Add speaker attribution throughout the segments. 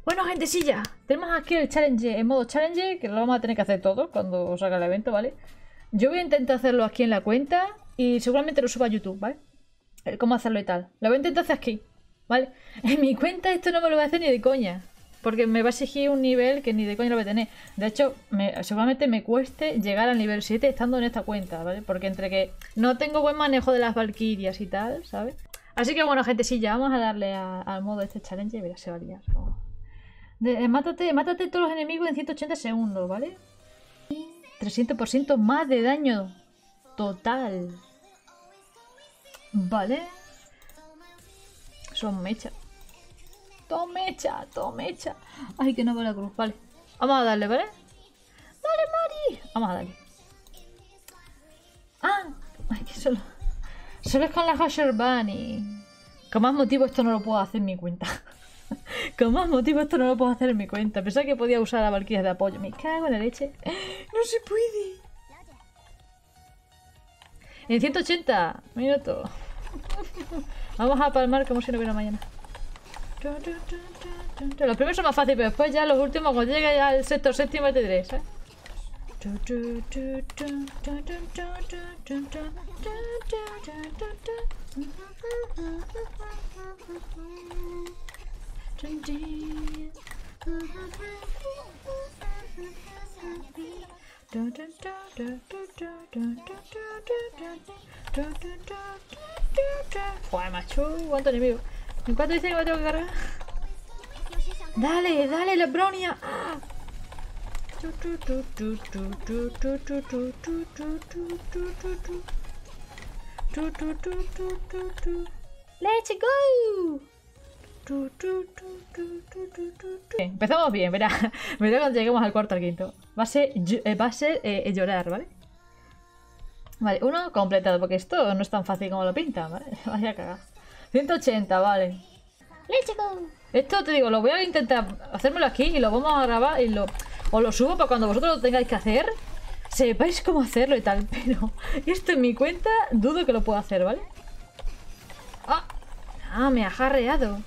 Speaker 1: Bueno, gentecilla, tenemos aquí el challenge en modo challenge, que lo vamos a tener que hacer todos cuando salga el evento, ¿vale? Yo voy a intentar hacerlo aquí en la cuenta y seguramente lo suba a YouTube, ¿vale? Cómo hacerlo y tal. Lo voy a intentar hacer aquí, ¿vale? En mi cuenta esto no me lo voy a hacer ni de coña, porque me va a exigir un nivel que ni de coña lo voy a tener. De hecho, seguramente me cueste llegar al nivel 7 estando en esta cuenta, ¿vale? Porque entre que no tengo buen manejo de las valquirias y tal, ¿sabes? Así que bueno, gentecilla, vamos a darle al modo de este challenge y verás, se va a liar. Mátate todos los enemigos en 180 segundos, ¿vale? 300% más de daño total. Vale. Son mecha. Todo mecha. Ay, que no veo la cruz, vale. Vamos a darle, ¿vale? ¡Dale, Mari! Vamos a darle. Ah, ay, que solo es con la Hasher Bunny. Con más motivo esto no lo puedo hacer en mi cuenta. Con más motivo esto no lo puedo hacer en mi cuenta. Pensaba que podía usar a Valkyrias de apoyo. Me cago en la leche. No se puede. En 180 minutos. Vamos a palmar como si no hubiera mañana. Los primeros son más fáciles, pero después ya los últimos, cuando llegue ya al sexto o séptimo, te diré, ¿sabes? Joder, macho, cuánto enemigo. ¿En cuánto dice que me tengo que cargar? Dale, la Bronia. ¡Ah! Let's go. Empezamos bien, verá cuando lleguemos al cuarto al quinto. Va a ser llorar, ¿vale? Vale, uno completado, porque esto no es tan fácil como lo pintan, ¿vale? Vaya cagada. 180, vale. Let's go. Esto te digo, lo voy a intentar hacérmelo aquí y lo vamos a grabar y os lo subo para cuando vosotros lo tengáis que hacer, sepáis cómo hacerlo y tal, pero esto en mi cuenta dudo que lo pueda hacer, ¿vale? Ah, me ha jarreado.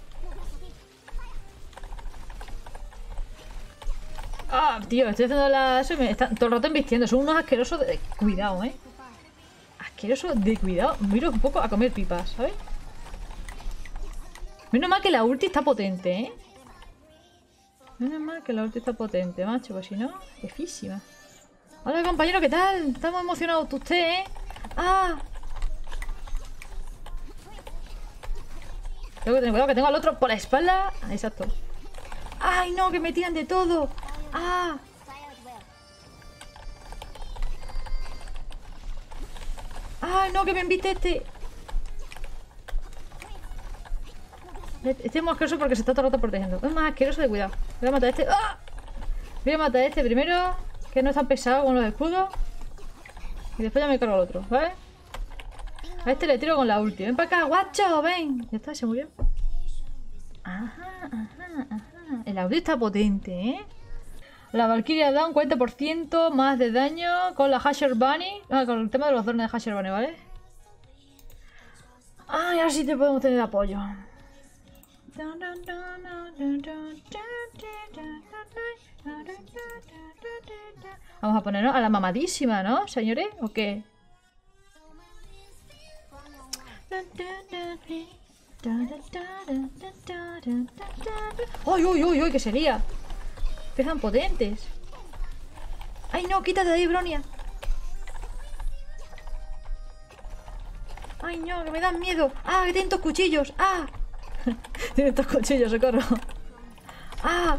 Speaker 1: Ah, tío, estoy haciendo eso y me están todo el rato embistiendo. Son unos asquerosos de cuidado, ¿eh? Asquerosos de cuidado. Miro un poco a comer pipas, ¿sabes? Menos mal que la ulti está potente, ¿eh? Menos mal que la ulti está potente, macho, pues si no, jefísima. Hola, compañero, ¿qué tal? Estamos emocionados usted, ¿eh? ¡Ah! Tengo que tener cuidado que tengo al otro por la espalda. Exacto. ¡Ay, no! ¡Que me tiran de todo! ¡Ah! ¡Ay, no! ¡Que me invite este! Este es más asqueroso porque se está todo el rato protegiendo. Es más asqueroso de cuidado. Voy a matar a este. ¡Ah! Voy a matar a este primero, que no es tan pesado con los escudos. Y después ya me cargo al otro, ¿vale? A este le tiro con la ulti. Ven para acá, guacho, ven. Ya está, se murió. Ajá. El audio está potente, ¿eh? La Valkyria da un 40% más de daño con la Hasher Bunny. Ah, con el tema de los drones de Hasher Bunny, ¿vale? Ah, y ahora sí te podemos tener apoyo. Vamos a ponernos a la mamadísima, ¿no, señores? ¿O qué? ¡Uy! ¡Que sería! Empiezan potentes. ¡Ay, no! ¡Quítate de ahí, Bronia! ¡Ay, no! ¡Que me dan miedo! ¡Ah! ¡Que tienen estos cuchillos! ¡Ah! Tienen estos cuchillos, socorro. ¡Ah!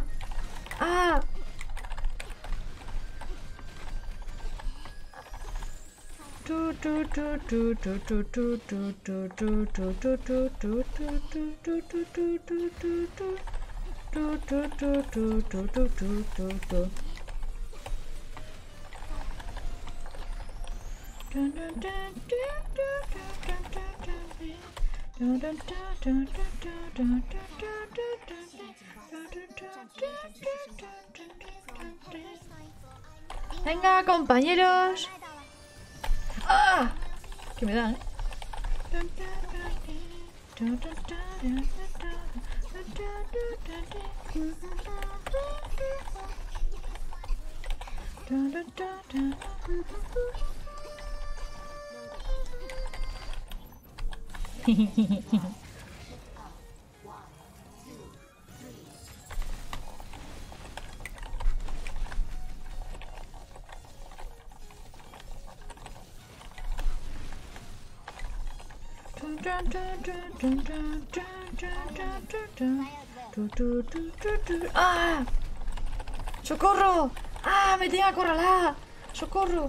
Speaker 1: Venga, compañeros. ¡Ah! Que me dan, ¿eh? ¡Ah! ¡Socorro! ¡Ah! ¡Me tiene acorralada! ¡Socorro!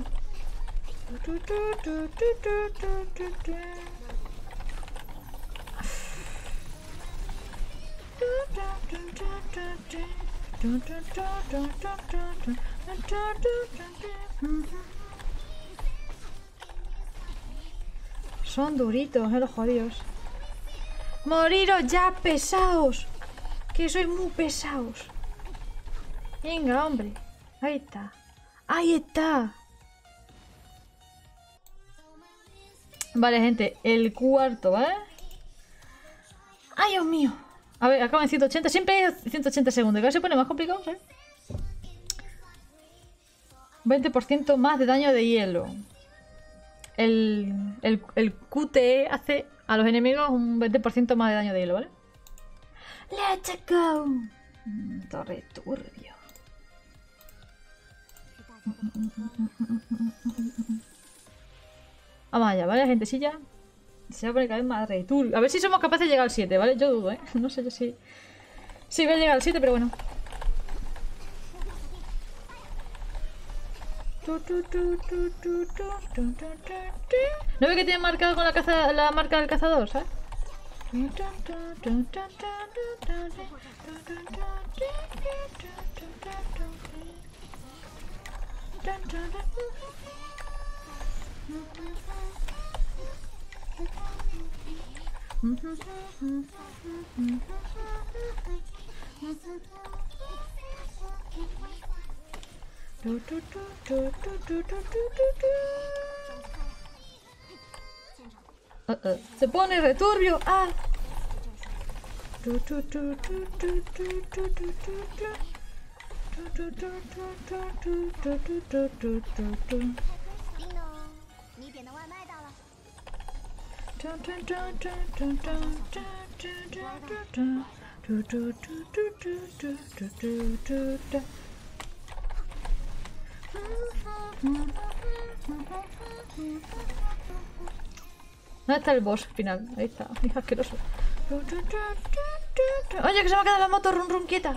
Speaker 1: Son duritos, los jodidos. ¡Moriros ya, pesados! Que sois muy pesados. Venga, hombre. Ahí está. ¡Ahí está! Vale, gente. El cuarto, ¿vale? ¡Ay, Dios mío! A ver, acaba en 180. Siempre es 180 segundos. Cada vez se pone más complicado, ¿sabes? 20% más de daño de hielo. El QTE hace a los enemigos un 20% más de daño de hielo, ¿vale? ¡Let's go! Torre turbio. Vamos allá, ¿vale, gentecilla? Se va a poner cada vez más returbio. A ver si somos capaces de llegar al 7, ¿vale? Yo dudo, ¿eh? No sé yo si voy a llegar al 7, pero bueno. ¿No ve que tiene marcado con la marca del cazador, ¿sabes? Se pone returbio. ¡Ah! ¿Dónde está el boss final? Ahí está, es asqueroso. Oye, que se me ha quedado la moto run run quieta.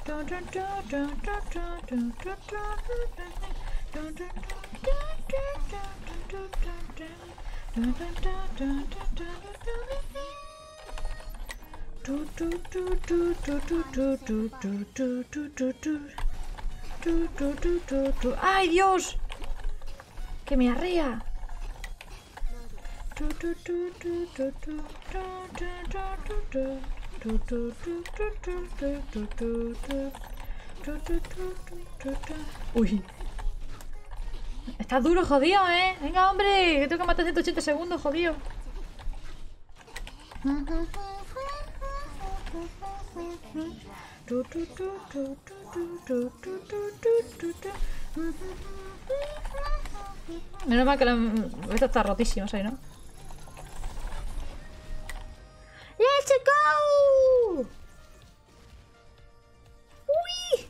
Speaker 1: ¡Ay, Dios! ¡Que me arrea! Uy. Está duro, jodido, ¿eh? Venga, hombre, que tengo que matar 180 segundos, jodido. Menos mal que esta está rotísima, ¿sabes, no? ¡Let's go! ¡Uy!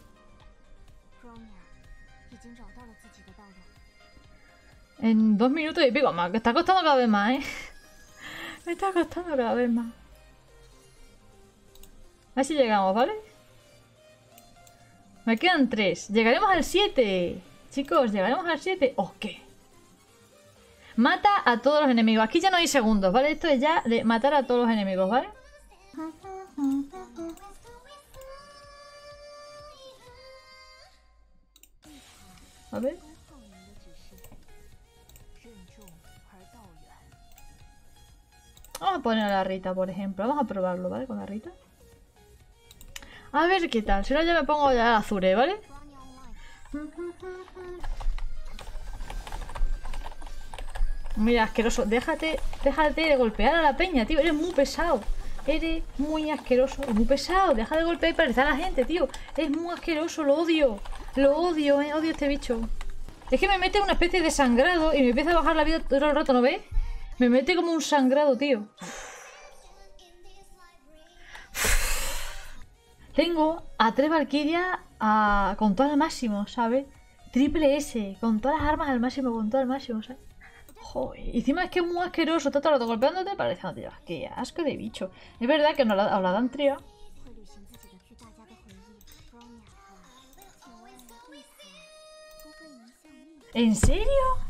Speaker 1: En 2 minutos y pico más. Me está costando cada vez más, ¿eh? Me está costando cada vez más. A ver si llegamos, ¿vale? Me quedan 3. Llegaremos al 7. Chicos, ¿llegaremos al 7? ¿O qué? Mata a todos los enemigos. Aquí ya no hay segundos, ¿vale? Esto es ya de matar a todos los enemigos, ¿vale? A ver. Vamos a poner a la Rita, por ejemplo. Vamos a probarlo, ¿vale? Con la Rita. A ver qué tal. Si no, ya me pongo ya a Azure, ¿vale? Mira, asqueroso. Déjate de golpear a la peña, tío. Eres muy pesado. Eres muy asqueroso y muy pesado. Deja de golpear y paralizar a la gente, tío. Es muy asqueroso, lo odio. Lo odio, odio a este bicho. Es que me mete una especie de sangrado y me empieza a bajar la vida todo el rato, ¿no ves? Me mete como un sangrado, tío. Tengo a 3 Valkyrias con todo al máximo, ¿sabes? Triple S, con todas las armas al máximo, con todo al máximo, ¿sabes? Joder, y encima es que es muy asqueroso, todo el rato golpeándote, pareciéndote. Qué asco de bicho. Es verdad que nos la dan tría. ¿En serio?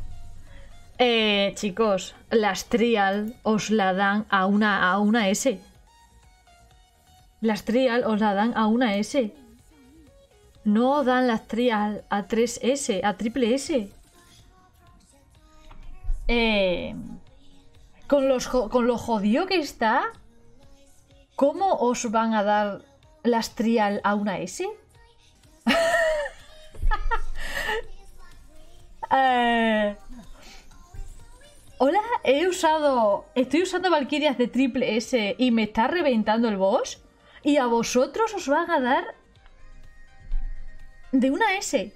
Speaker 1: Chicos, las trial os la dan a una S. Las trial os la dan a una S. No dan las trial a 3S, a triple S. Con lo jodido que está, ¿cómo os van a dar las trial a una S? Hola, estoy usando Valkyrias de triple S y me está reventando el boss. Y a vosotros os van a dar de una S.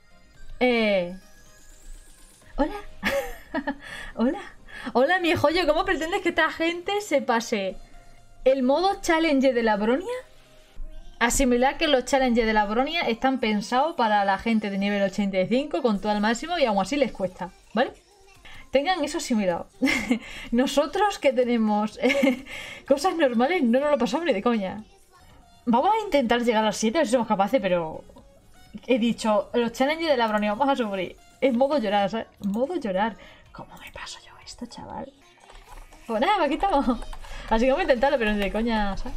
Speaker 1: Hola. Hola. Hola, mi joyo. ¿Cómo pretendes que esta gente se pase el modo challenge de la Bronia? Asimilar que los challenges de la Bronia están pensados para la gente de nivel 85 con todo el máximo y aún así les cuesta, ¿vale? Tengan eso asimilado. Nosotros que tenemos cosas normales no nos lo pasamos ni de coña. Vamos a intentar llegar a las 7 a ver si somos capaces, pero he dicho, los challenges de la Bronia vamos a sufrir. Es modo llorar, ¿sabes? Modo llorar. ¿Cómo me paso yo esto, chaval? Pues nada, aquí estamos. Así que vamos a intentarlo, pero ni de coña, ¿sabes?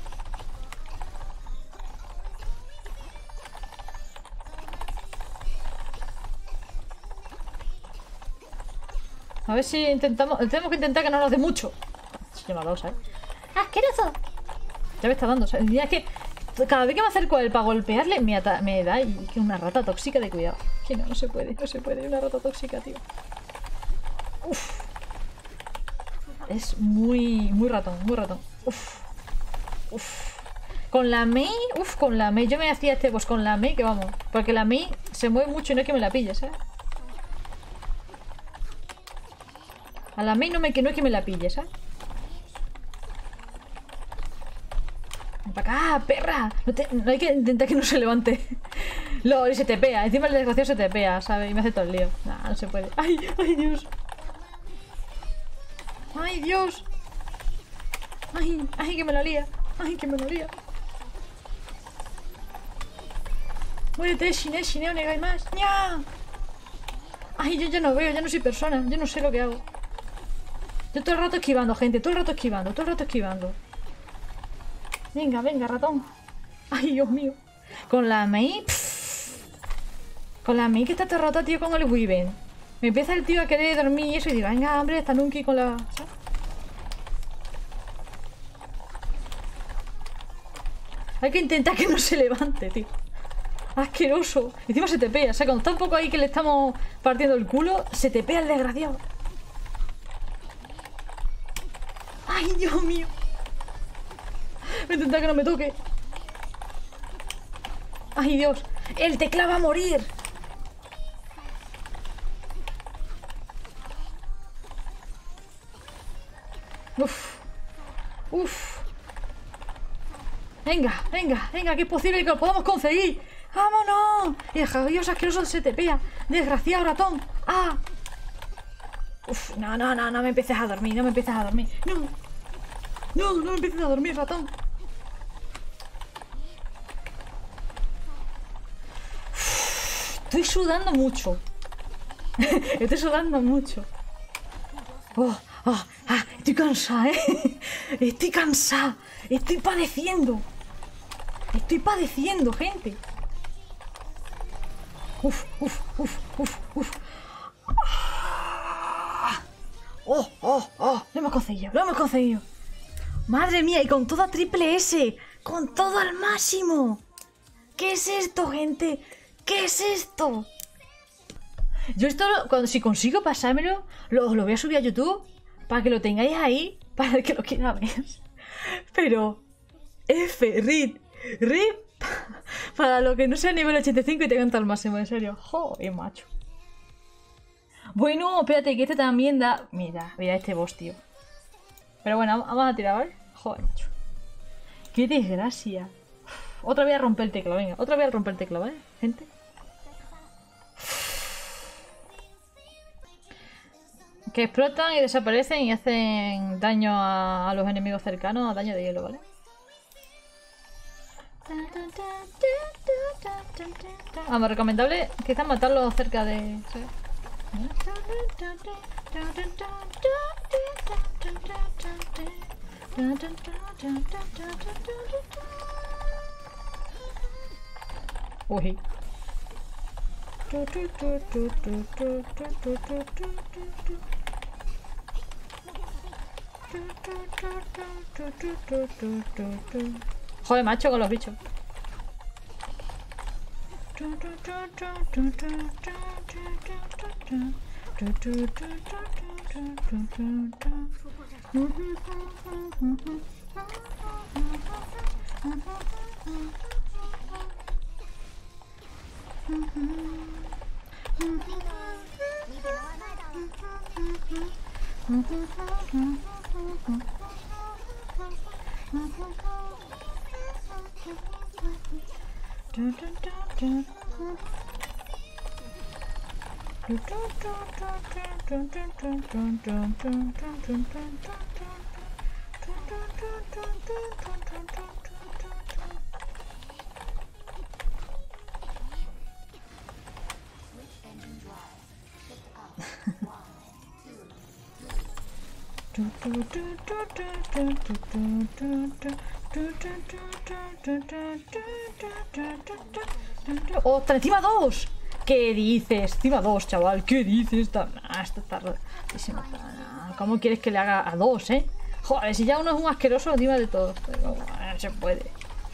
Speaker 1: A ver si intentamos... Tenemos que intentar que no nos dé mucho. Se me ha dado, ¿sabes? ¡Asqueroso! Ya me está dando, ¿sabes? Ya es que cada vez que me acerco a él para golpearle me da y que una rata tóxica de cuidado. Que no se puede, no se puede. Una rata tóxica, tío. Uf. Es muy ratón, muy ratón. Uf. Uf. Con la Mei, con la Mei. Yo me hacía este boss con la Mei, que vamos. Porque la Mei se mueve mucho y no es que me la pille, ¿sabes? A la Mei no es que me la pille, ¿sabes? ¡Ven para acá, perra! No hay que intentar que no se levante. LOL, y se tepea. Encima el desgraciado se tepea, ¿sabes? Y me hace todo el lío. Nah, no se puede. ¡Ay, ay, Dios! ¡Ay, Dios! ¡Ay, ay, que me la lía! ¡Ay, que me la lía! ¡Muérete, Shine, o negáis más! ¡Nya! ¡Ay, yo ya no veo! Ya no soy persona. Yo no sé lo que hago. Yo todo el rato esquivando, gente. Todo el rato esquivando. Venga, venga, ratón. Ay, Dios mío. Con la Mei... Con la Mei que está todo el rato, tío, con el Weaven. Me empieza el tío a querer dormir y eso. Y digo, venga, hombre, está Nunki con la... ¿sabes? Hay que intentar que no se levante, tío. Asqueroso. Encima se tepea. O sea, cuando está un poco ahí que le estamos partiendo el culo, se tepea el desgraciado. ¡Ay, Dios mío! Voy a intentar que no me toque. ¡Ay, Dios! ¡El teclado va a morir! ¡Uf! ¡Uf! Venga, venga, venga, que es posible que lo podamos conseguir. ¡Vámonos! Y el jadillo asqueroso se tepea. ¡Desgraciado ratón! ¡Ah! Uf, no me empieces a dormir, no me empieces a dormir. ¡No! ¡No, no me empieces a dormir, ratón! Uf, estoy sudando mucho. Estoy sudando mucho. Estoy cansada, Estoy cansada. Estoy padeciendo. Estoy padeciendo, gente. Uf. Lo hemos conseguido. Madre mía, y con toda triple S. Con todo al máximo. ¿Qué es esto, gente? ¿Qué es esto? Yo esto, si consigo pasármelo, lo voy a subir a YouTube para que lo tengáis ahí, para el que lo quiera ver. Pero... F, RIP. RIP. Para lo que no sea nivel 85 y te canta al máximo, en serio. Joder, macho. Bueno, espérate, que este también da... Mira este boss, tío. Pero bueno, vamos a tirar, ¿vale? Joder, macho. Qué desgracia. Otra vez a romper el teclado, venga. Otra vez a romper el teclado, ¿vale, gente? Que explotan y desaparecen y hacen daño a los enemigos cercanos, daño de hielo, ¿vale? Vamos, recomendable quizás matarlos cerca de... ¿sí? Uy. Joder, macho, con los bichos. ¡Ostras! ¡Encima dos! ¿Qué dices? Encima dos, chaval. ¿Qué dices? Esto está rotísimo. ¿Cómo quieres que le haga a dos, eh? Joder, si ya uno es un asqueroso encima de todo. Pero, no se puede.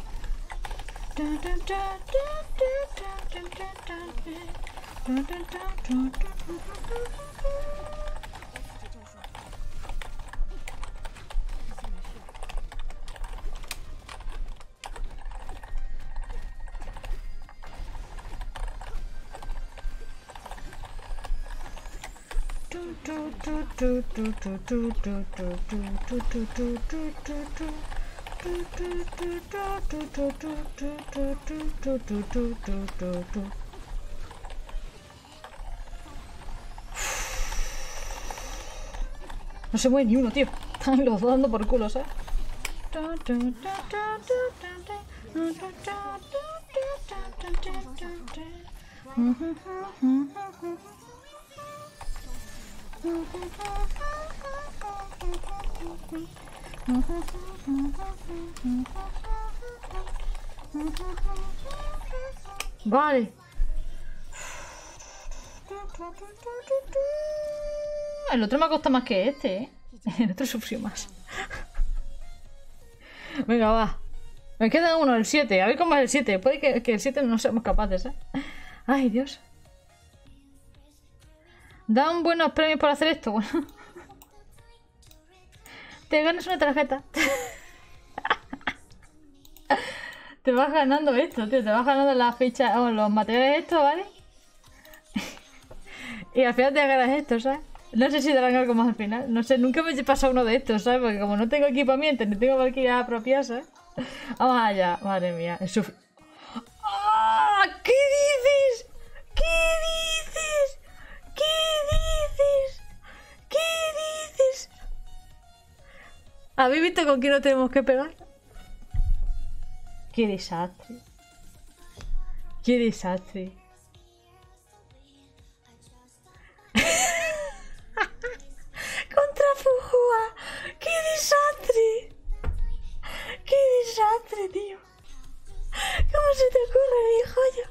Speaker 1: No se mueve ni uno, tío. Están los dos dando por culo, ¿sabes? Vale. El otro me ha costado más que este, ¿eh? El otro sufrió más. Venga, va. Me queda uno, el 7. A ver cómo es el 7. Puede que el 7 no seamos capaces, ¿eh? Ay, Dios. Dan buenos premios por hacer esto. Bueno. Te ganas una tarjeta. Te vas ganando esto, tío. Te vas ganando las fichas o los materiales estos, ¿vale? Y al final te ganas esto, ¿sabes? No sé si darán algo más al final. No sé, nunca me he pasado uno de estos, ¿sabes? Porque como no tengo equipamiento ni tengo valquirias propias, ¿sabes? Vamos allá. Madre mía. El ¡Ah! ¿Qué dices? ¿Qué dices? ¿Qué dices? ¿Qué dices? ¿Habéis visto con quién nos tenemos que pegar? ¡Qué desastre! ¡Qué desastre! ¡Contra Fujua! ¡Qué desastre! ¡Qué desastre, tío! ¿Cómo se te ocurre, mi joya?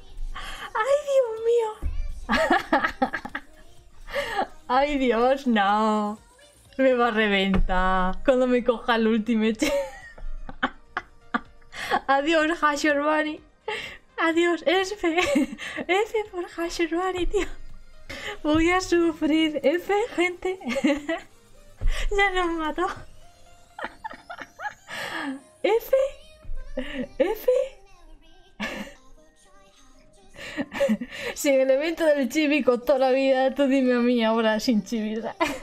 Speaker 1: ¡Ay, Dios mío! ¡Ay, Dios, no! Me va a reventar cuando me coja el ultimate. Adiós, Hashor Bunny. Adiós, F. F por Hashor Bunny, tío. Voy a sufrir. F, gente. Ya nos mató. F. Si el evento del chibi costó la vida, tú dime a mí ahora sin chibi.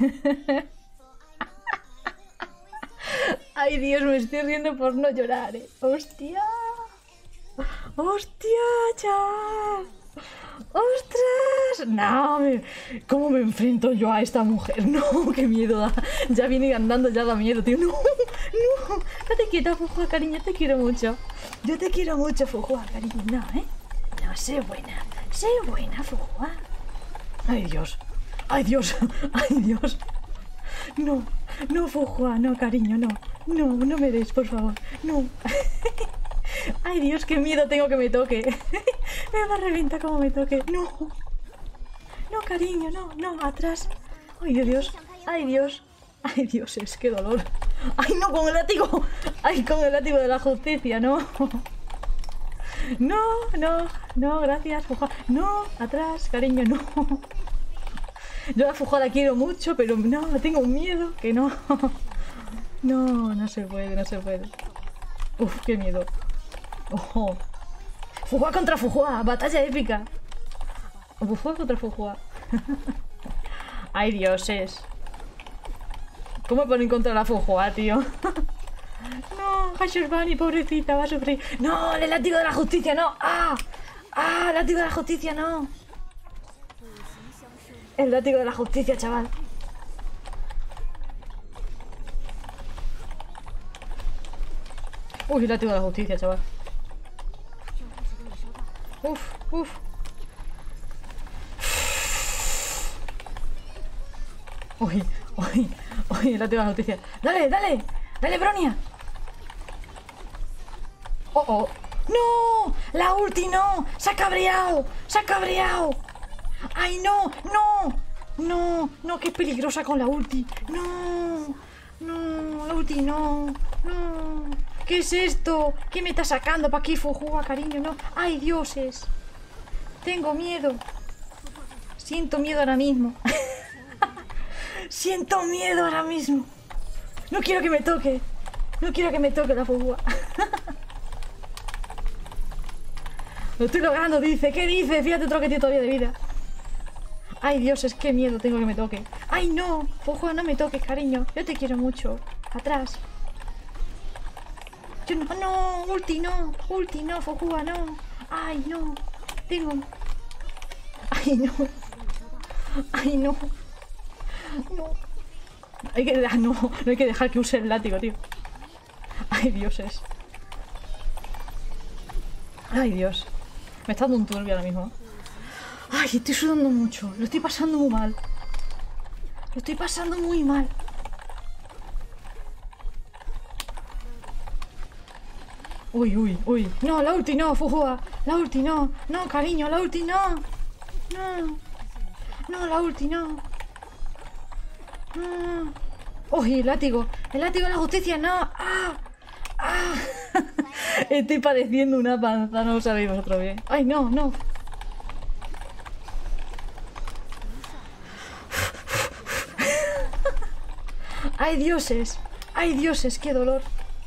Speaker 1: Ay Dios, me estoy riendo por no llorar, ¡Hostia! ¡Hostia, chaval! ¡Ostras! No, ¿cómo me enfrento yo a esta mujer? No, qué miedo da. Ya viene andando, ya da miedo, tío. No, no. Date quieta, Fujua, cariño, te quiero mucho. Yo te quiero mucho, Fujua, cariño. No, No, sé buena, Fujua. Ay, Dios. Ay, Dios. Ay, Dios. No, no, Fujua, no, cariño, no. No, no me des, por favor. No. Ay, Dios, qué miedo tengo que me toque. Me va a reventar como me toque. No. No, cariño, no, no, atrás. Ay, Dios. Ay, Dios. Ay, Dios, es que dolor. Ay, no, con el látigo. Ay, con el látigo de la justicia, no. No, no, no, gracias, Fujua. No, atrás, cariño, no. Yo a la Fujua la quiero mucho, pero no, tengo un miedo que no. No, no se puede, no se puede. Uf, qué miedo. Oh. Fujua contra Fujua, batalla épica. Fujua contra Fujua. Ay, dioses. ¿Cómo me ponen contra la Fujua, tío? No, Hashirvani, pobrecita, va a sufrir. No, el látigo de la justicia, no. ¡Ah! ¡Ah! El látigo de la justicia, no. El látigo de la justicia, chaval. Uy, el látigo de la justicia, chaval. Uf, uf. Uy, uy, uy, el látigo de la justicia. ¡Dale, dale! ¡Dale, Bronia! ¡Oh, oh! ¡No! ¡La ulti no! ¡Se ha cabreado! ¡Se ha cabreado! ¡Ay, no! ¡No! ¡No! ¡No! ¡Qué peligrosa con la ulti! ¡No! ¡No! ¡La ulti no! ¡No! ¿Qué es esto? ¿Qué me está sacando para aquí, Fujua, cariño? ¡No! ¡Ay, dioses! Tengo miedo. Siento miedo ahora mismo. Siento miedo ahora mismo. No quiero que me toque. No quiero que me toque la Fujua. Lo estoy logrando, dice. ¿Qué dice? Fíjate otro que tiene todavía de vida. Ay, dioses, qué miedo tengo que me toque. Ay, no. Fujua, no me toques, cariño. Yo te quiero mucho. Atrás. Yo no, no. Ulti, no. Ulti, no. Fujua, no. Ay, no. Tengo... Ay, no. Ay, no. No. Hay que... No, no hay que dejar que use el látigo, tío. Ay, dioses. Ay, Dios. Me está dando un turbio ahora mismo. Ay, estoy sudando mucho. Lo estoy pasando muy mal. Lo estoy pasando muy mal. Uy, uy, uy. No, la ulti no, Fujua. La ulti no. No, cariño, la ulti no. No. No, la ulti no. No. Uy, el látigo. El látigo de la justicia, no. ¡Ah! ¡Ah! Estoy padeciendo una panza, no lo sabéis vosotros bien. Ay, no, no. Ay, dioses. Ay, dioses, qué dolor.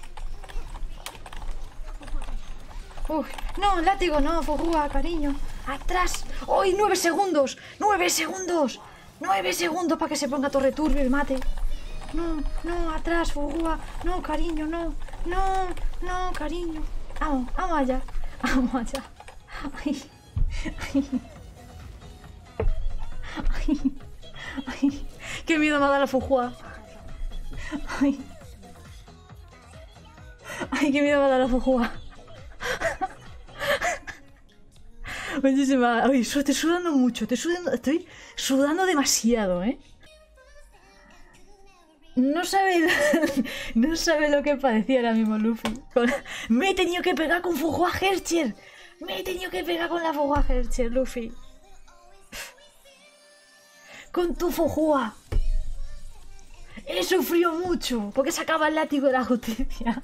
Speaker 1: Uf, no, látigo, no, Fujua, cariño. Atrás. ¡Uy, 9 segundos! ¡9 segundos! 9 segundos para que se ponga torre turbio y mate. No, no, atrás, Fujua. No, cariño, no. No, no, cariño. Vamos, vamos allá. Vamos allá. Ay, ay. Ay, ay. Qué miedo me ha dado la Fujua. Ay. Ay, qué miedo me ha dado la Fujua. Muchísima. Ay, estoy sudando mucho. Estoy sudando demasiado, ¿eh? No sabe, no sabe lo que padecía ahora mismo Luffy. Me he tenido que pegar con Fujua Hercher. Me he tenido que pegar con la Fujua Hercher, Luffy. Con tu Fujua. He sufrido mucho porque sacaba el látigo de la justicia.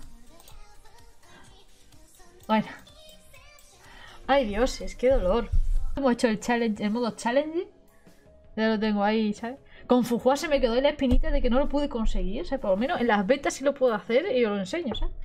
Speaker 1: Bueno. Ay, dioses, qué dolor. Hemos hecho el challenge, el modo challenge. Ya lo tengo ahí, ¿sabes? Con Fujua se me quedó en la espinita de que no lo pude conseguir. O sea, por lo menos en las betas sí lo puedo hacer y os lo enseño, ¿sabes?